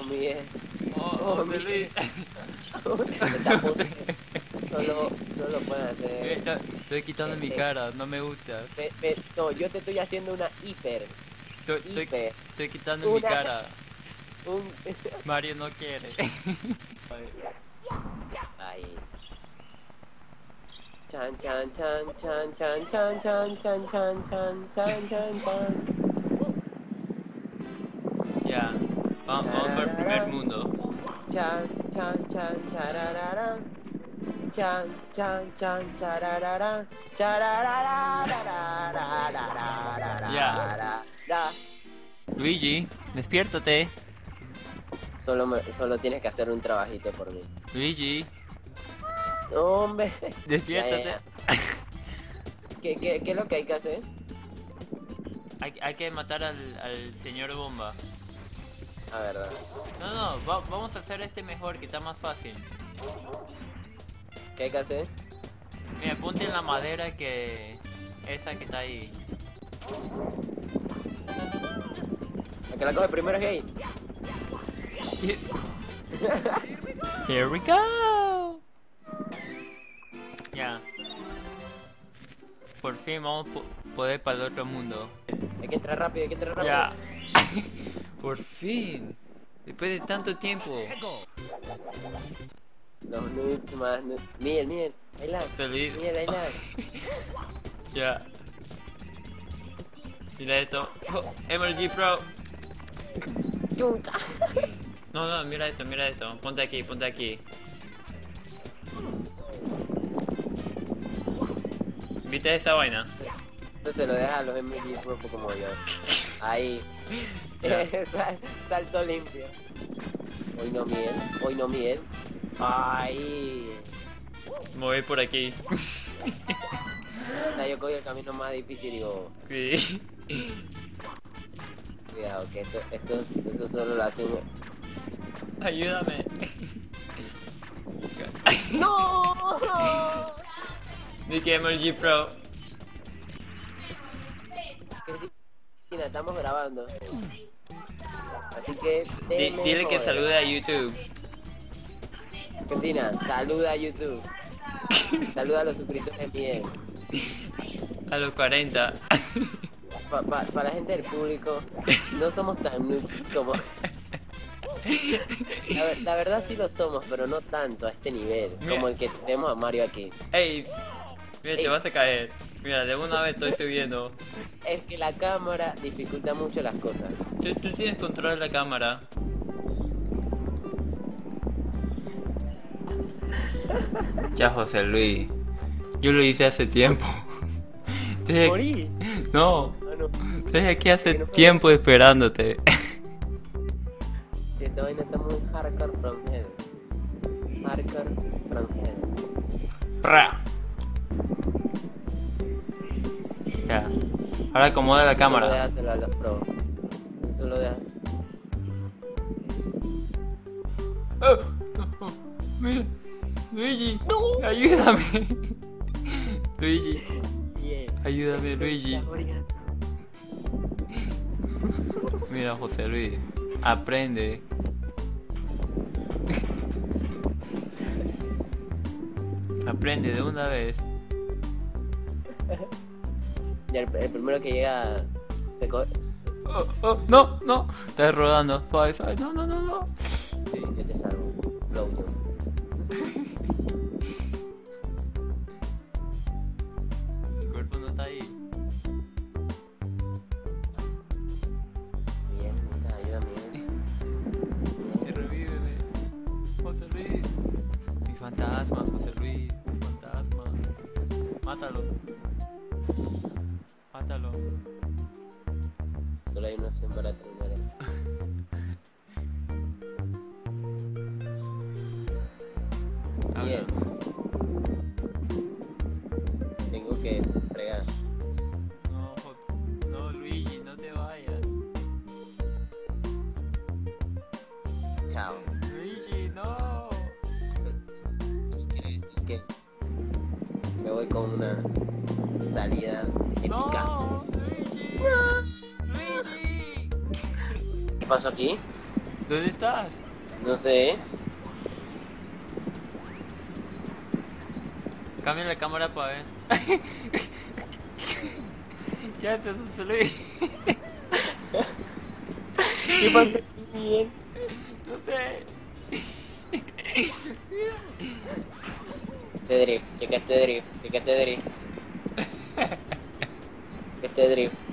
Miguel. Oh, Miguel. Luis. Esta pose solo pueden hacer... Estoy quitando mi cara, no me gusta. No, yo te estoy haciendo una hiper. Estoy quitando mi cara. Un... Mario no quiere. Ahí. Chan chan chan chan chan chan chan chan chan chan chan chan chan. Ya, vamos para el primer mundo. Chan chan chan chararara. Chan chan chan chararara. Ya. Luigi, despiértate. Solo tienes que hacer un trabajito por mí. Luigi, No, hombre. despiértate. ¿Qué es lo que hay que hacer? Hay que matar al señor bomba. A ver, dale. No, vamos a hacer este mejor, que está más fácil. ¿Qué hay que hacer? Mira, ponte en la madera que... esa que está ahí. El que la coge primero es gay. Here we go. Ya. Por fin vamos a poder para el otro mundo. Hay que entrar rápido, hay que entrar rápido. Ya. Por fin. Después de tanto tiempo. Los noobs más noobs. Miguel, hay lag. Feliz. Miguel, hay lag. Ya. Mira esto. Oh, MLG Pro. Chuta. No, mira esto. Ponte aquí. ¿Viste esa vaina? Eso se lo deja a los MLG Pro como yo. Ahí. Salto limpio. Hoy no, Miguel. Ahí. Me voy por aquí. O sea, yo cogí el camino más difícil y digo, Sí. cuidado, que esto solo lo hace uno. Ayúdame. ¡No! Dije MLG Pro. Cristina, estamos grabando. Así que Dile que salude a YouTube. Cristina, saluda a YouTube. Saluda a los suscriptores de Miguel. A los 40. Para la gente del público, no somos tan noobs como... La verdad sí lo somos, pero no tanto a este nivel. Mira. Como el que tenemos a Mario aquí. Ey, mira, Ey. te vas a caer. Mira, de una vez estoy subiendo. Es que la cámara dificulta mucho las cosas. Tú tienes control de la cámara. Ya, José Luis. Yo lo hice hace tiempo. Estoy ¿Morí? No, Ah, no. estoy aquí hace Que no puedo. tiempo esperándote. Esta vaina está muy hardcore from hell. Hardcore from hell. Pra. Ya. Ahora acomoda la Solo cámara. déjaselo a los pro. Solo deja. Oh, mira, Luigi, ayúdame. Luigi, Bien. ayúdame, Luigi. Está muriendo. Mira, José Luis, aprende. Aprende de una vez. Ya el primero que llega se coge. No, estás rodando. Suave, no. Sí, yo te salvo. Blow you. Mi cuerpo no está ahí. Bien, necesitas ayuda, Miguel. Revíveme, José Luis. Mi fantasma, José Luis. Mi fantasma. Mátalo. Solo hay una opción para terminar esto. Bien. Tengo que fregar. No, Luigi, no te vayas. Chao. Luigi, no. Eso quiere decir que me voy con una salida épica. No, Luigi. Luigi. ¿Qué pasó aquí? ¿Dónde estás? No sé. Cambia la cámara para ver. ¿Qué haces, José Luis? ¿Qué pasó? Bien. No sé. Este drift, checa este drift, checa este drift. Este drift.